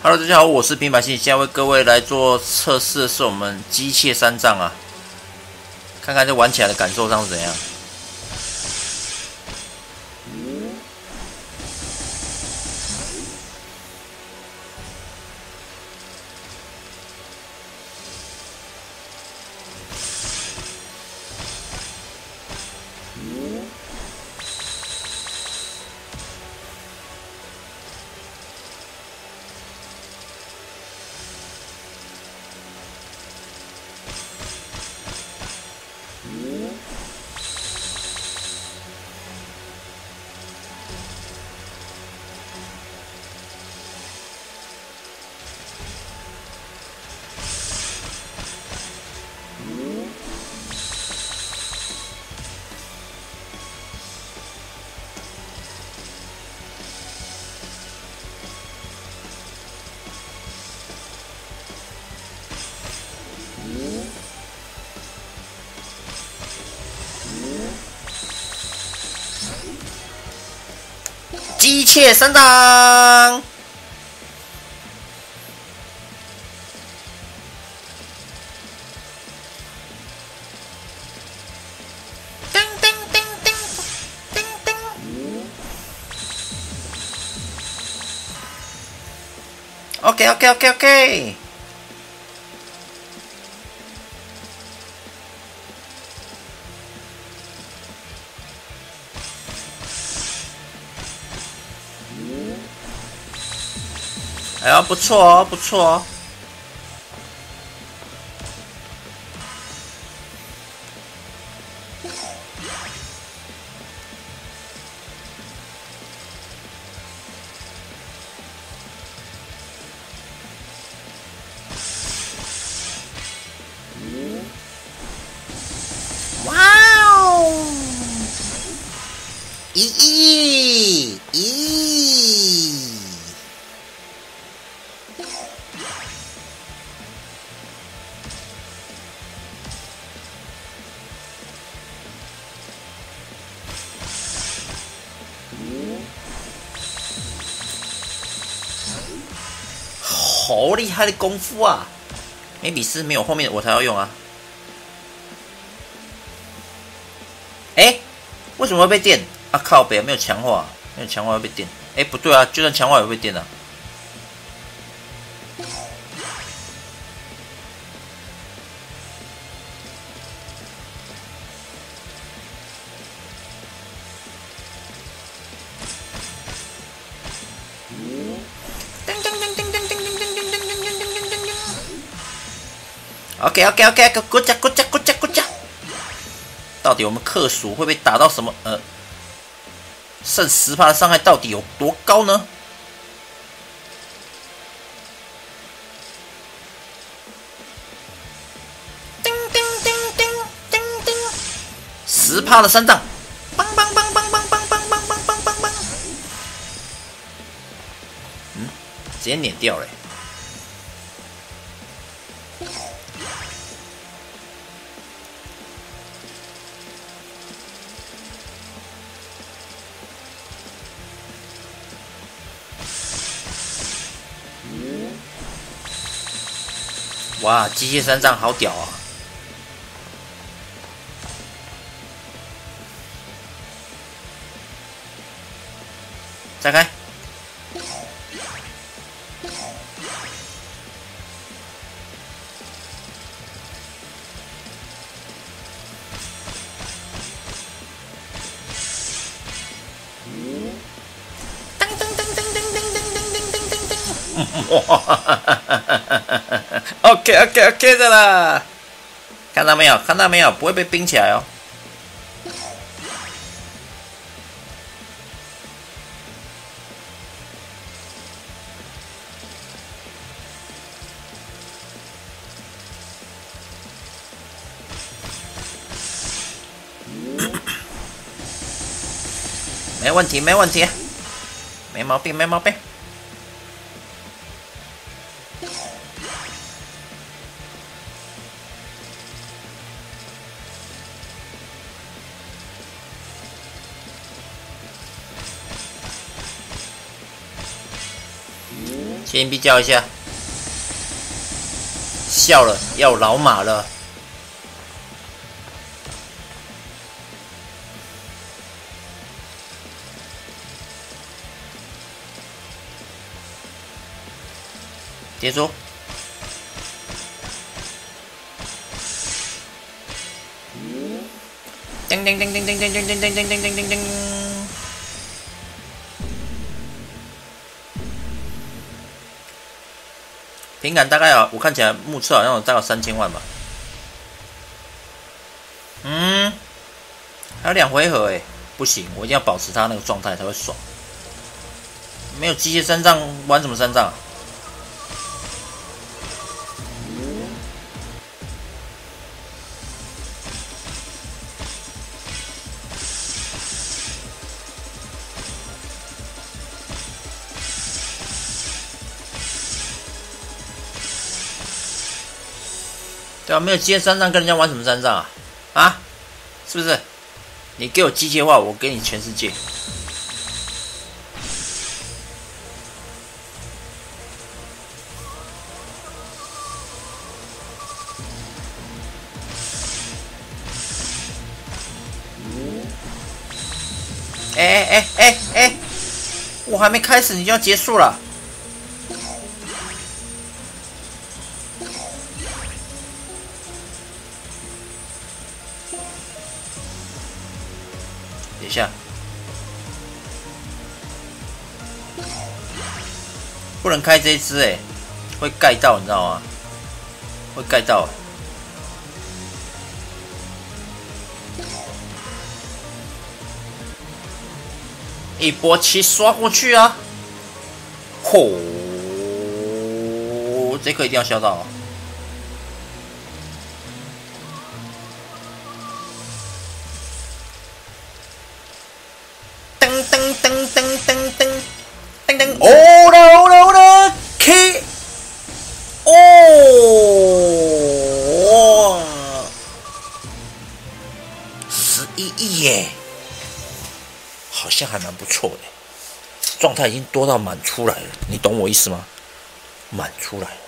Hello， 大家好，我是平板信，现在为各位来做测试的是我们机械三丈啊，看看这玩起来的感受上是怎样。机械三丈，叮叮叮叮叮叮。OK。哎呀，不错哦，不错哦。哇哦！咦！好厉害的功夫啊！眉笔师没有后面我才要用啊。哎，为什么会被电？啊靠北，没有强化，没有强化会被电。哎，不对啊，就算强化也会被电啊。OK，good job。到底我们克数会被打到什么？剩10%的伤害到底有多高呢？10%的三丈，邦！直接碾掉了。哇，机械三丈好屌啊！再开。OK 的啦，看到没有？不会被冰起来哦。没问题，没毛病。 麒麟臂叫一下，笑了，要老马了。接住！叮叮叮叮叮叮叮叮叮叮叮叮叮！平感大概啊，我看起来目测好像有大概3000万吧。还有2回合哎，不行，我一定要保持他那个状态才会爽。没有机械三丈玩什么三丈？对啊，没有机械三丈跟人家玩什么三丈啊？啊，是不是？你给我机械化，我给你全世界。我还没开始，你就要结束了。等一下，不能开这一只哎，会盖到，你知道吗？会盖到。一波气刷过去啊！吼，这个一定要消到、哦。噔噔噔噔噔噔噔噔！哦了 ，K， 哦，11亿耶！好像还蛮不错的，状态已经多到满出来了，你懂我意思吗？满出来了。